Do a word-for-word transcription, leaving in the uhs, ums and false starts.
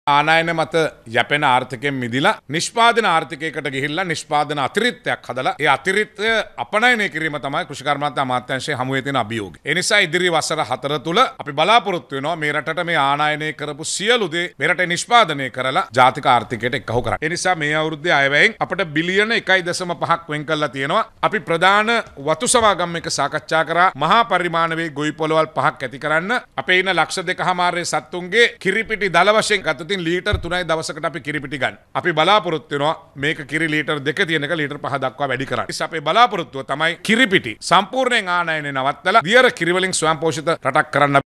ආනයන මත යැපෙන ආර්ථිකයෙන් මිදිලා නිෂ්පාදන ආර්ථිකයකට ගිහිල්ලා නිෂ්පාදන අතිරික්තයක් හදලා ඒ අතිරික්තය අපනයනය කිරීම තමයි කෘෂිකර්මාන්ත අමාත්‍යාංශයේ හමුවේ තියෙන අභියෝගය. ඒ නිසා ඉදිරි වසර හතර තුල අපි බලාපොරොත්තු වෙනවා මේ රටට මේ ආනයනය කරපු සියලු දේ මේ රටේ නිෂ්පාදනය කරලා ජාතික ආර්ථිකයට එක්කහු කරන්න. ඒ නිසා මේ අවුරුද්දේ අයවැයෙන් අපිට බිලියන එකයි දශම පහක් වෙන් කරලා තියෙනවා. අපි ප්‍රධාන වතු සමාගම් එක සාකච්ඡා කරා මහා පරිමාණ වේ ගොවි පොළවල් පහක් ඇති කරන්න. අපේ ඉන්න ලක්ෂ දෙකමාරේ සත්තුන්ගේ කිරිපිටි දල වශයෙන් ගත ලීටර් තුනයි දවසකට අපි කිරිපිටි ගන්න. අපි බලාපොරොත්තු වෙනවා මේක කිරි ලීටර් දෙක තියෙනක ලීටර් පහ දක්වා වැඩි කරන්න. ඉතින් අපේ බලාපොරොත්තුව තමයි කිරිපිටි සම්පූර්ණයෙන් ආනයනය නවත්තලා දියර කිරි වලින් ස්වයංපෝෂිත රටක් කරන්න.